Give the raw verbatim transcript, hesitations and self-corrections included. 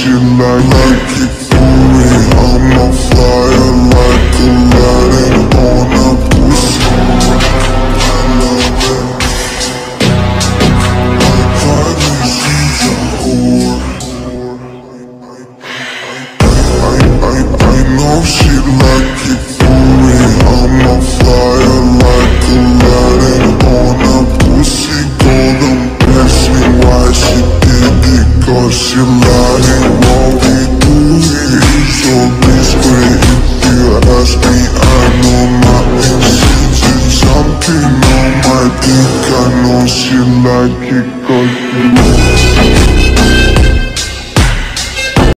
she like, like it for me. I'm on fire like Aladdin on a pussy. I love it. My body, she's a whore. I, I, I know she like it for me. I'm on fire like Aladdin on a pussy. Golden blessing, why she did it? Cause she lying. What we do here is so discreet. If you ask me, I know my intentions. Something on my dick, I know she like it. Cause she